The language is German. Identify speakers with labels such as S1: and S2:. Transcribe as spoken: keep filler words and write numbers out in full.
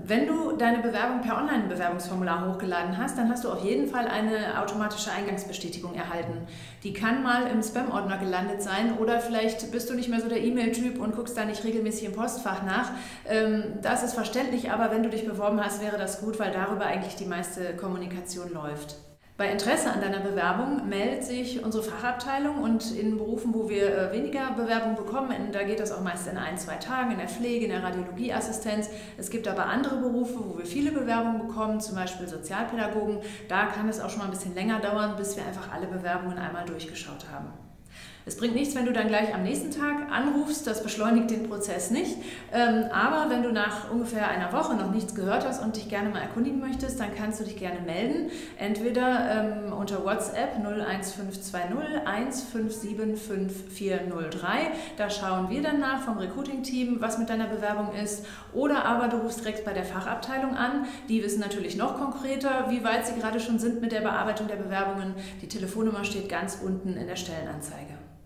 S1: Wenn du deine Bewerbung per Online-Bewerbungsformular hochgeladen hast, dann hast du auf jeden Fall eine automatische Eingangsbestätigung erhalten. Die kann mal im Spam-Ordner gelandet sein oder vielleicht bist du nicht mehr so der E-Mail-Typ und guckst da nicht regelmäßig im Postfach nach. Das ist verständlich, aber wenn du dich beworben hast, wäre das gut, weil darüber eigentlich die meiste Kommunikation läuft. Bei Interesse an deiner Bewerbung meldet sich unsere Fachabteilung und in Berufen, wo wir weniger Bewerbungen bekommen, da geht das auch meist in ein, zwei Tagen, in der Pflege, in der Radiologieassistenz. Es gibt aber andere Berufe, wo wir viele Bewerbungen bekommen, zum Beispiel Sozialpädagogen. Da kann es auch schon mal ein bisschen länger dauern, bis wir einfach alle Bewerbungen einmal durchgeschaut haben. Es bringt nichts, wenn du dann gleich am nächsten Tag anrufst, das beschleunigt den Prozess nicht. Aber wenn du nach ungefähr einer Woche noch nichts gehört hast und dich gerne mal erkundigen möchtest, dann kannst du dich gerne melden. Entweder unter WhatsApp null eins fünf zwei null eins fünf sieben fünf vier null drei. Da schauen wir dann nach vom Recruiting-Team, was mit deiner Bewerbung ist. Oder aber du rufst direkt bei der Fachabteilung an. Die wissen natürlich noch konkreter, wie weit sie gerade schon sind mit der Bearbeitung der Bewerbungen. Die Telefonnummer steht ganz unten in der Stellenanzeige.